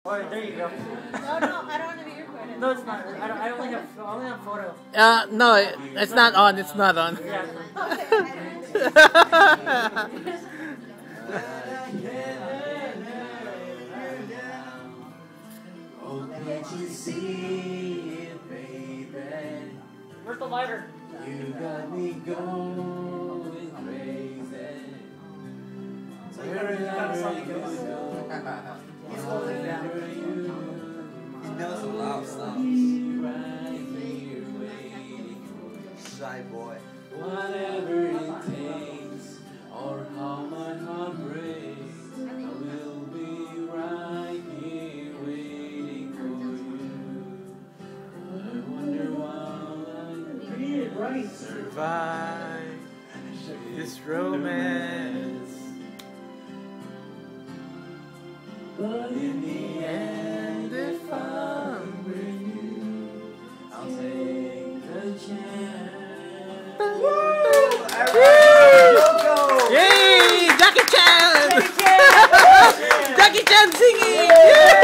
Alright, there you go. No, I don't want to be recorded. No, it's not. I only have photo. No, it's not on. It's not on. Yeah. Where's the lighter? You got me going crazy. Wherever you go, He's holding it down. He knows a lot of stuff. Shy boy. whatever it takes, or how my heart breaks, I will be right here waiting for you. I wonder why I survive this romance, but in the end, if I'm with you, I'll take the chance. Yay! Jackie Chan! Jackie Chan! Jackie Chan singing! Yeah!